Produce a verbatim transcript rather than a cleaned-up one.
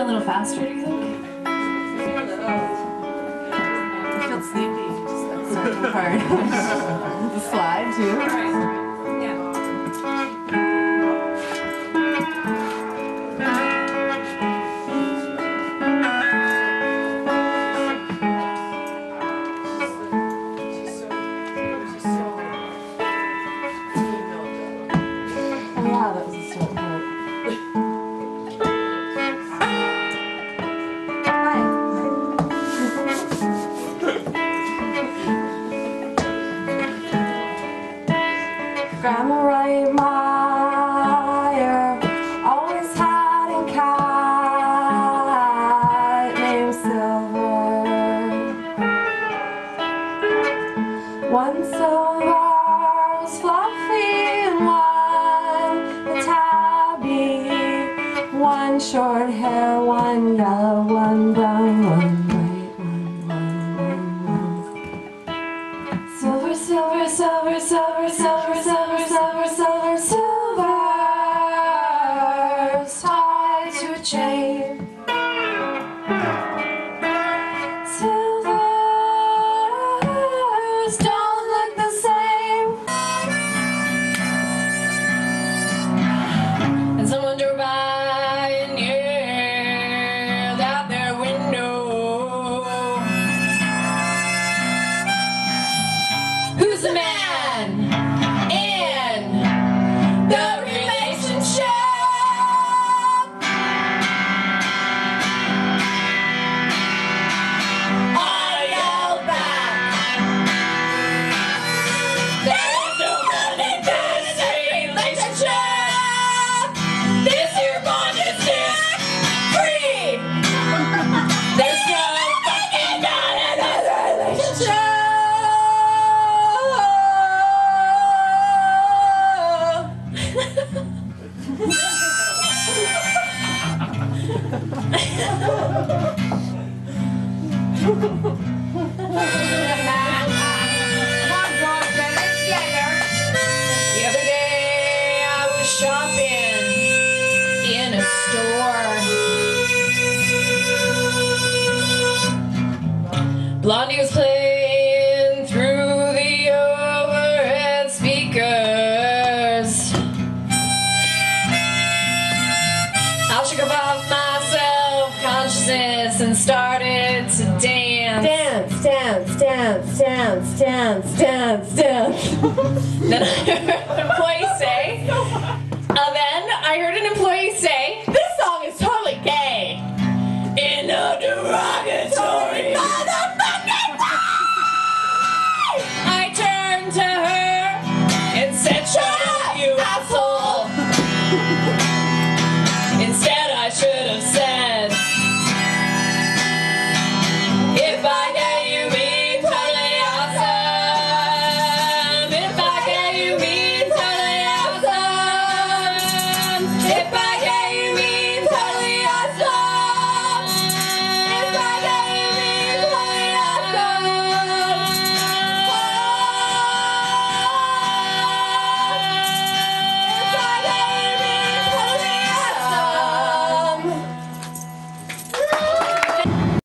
a little faster, do you think? I feel sleepy. Just that second part. The slide, too. Wow, that was a slow part. Grandma Ray Meyer always had a cat named Silver. One silver was fluffy and one tabby, one short hair, one yellow, one brown, one bright, one, one, one, one. Silver, silver, silver, silver, silver, silver, silver, silver, silver's tied to a chain. Silvers don't look the same. And someone drove by and yelled out their window, "Who's the man in the relationship?" I yelled back, "There's no money in this relationship. This here bond is free. There's no fucking God in this relationship." The other day I was shopping in a store. Blondie was playing through the overhead speakers. I shook off my self-consciousness and started to dance. Dance, dance, dance, dance, dance, dance, dance. Then I heard